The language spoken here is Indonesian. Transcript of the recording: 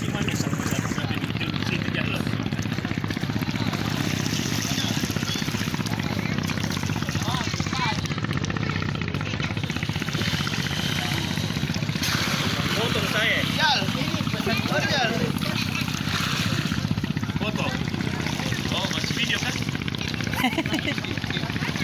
manis sampai di situ jalan. Foto saya. Jal, ini benar Jal. Foto. Oh, masih video kan?